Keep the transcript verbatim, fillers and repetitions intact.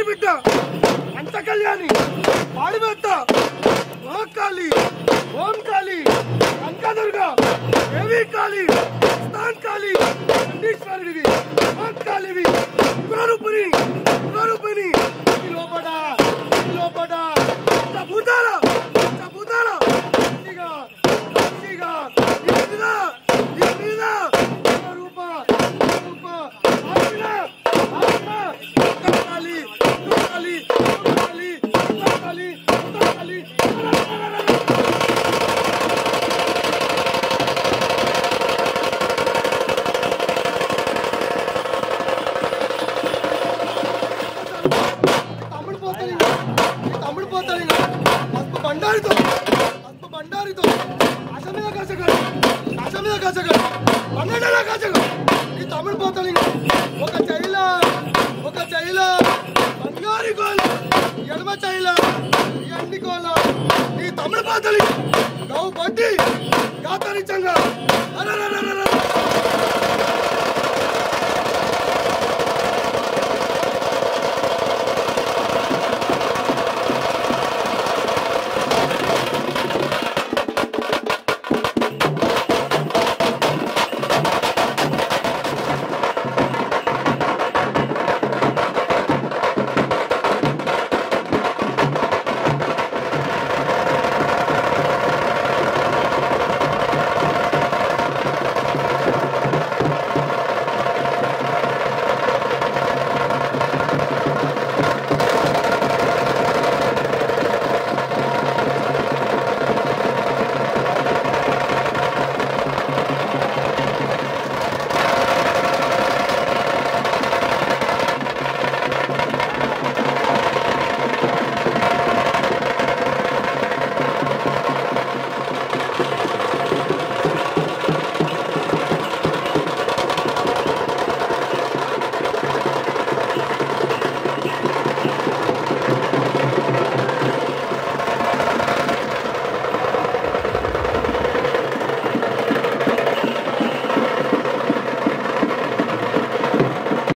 బిడ్డ అంత కళ్యాణి పాడిబెట్ట మహాకాళి ఓం కాళి కనకదుర్గ దేవి కాళి స్థాన్ కాళి చండీశ్వరుడివి మహాకాళివి పురరూపిణి పురరూపిణి లోపట లోపట భూతాల భూతాల రూప రూప కాళి కాళి కాళి కాళి కాళి తమ్ముడు పోతాడు తమ్ముడు పోతాడు పసుపు బండారితో పసుపు బండారితో ఆశ మీద కాచగాడు ఆశ మీద కాచగాడు పన్నెండేళ్ళ కాచగాడు ఈ తమ్ముడు పోతాడు ఒక చైల ఒక చైల బంగారి గోల ఎడమ చైల ఎండి గోల ఈ తమ్ముడు పోతాడు గవు పట్టి గాతరిచ్చంగా అరే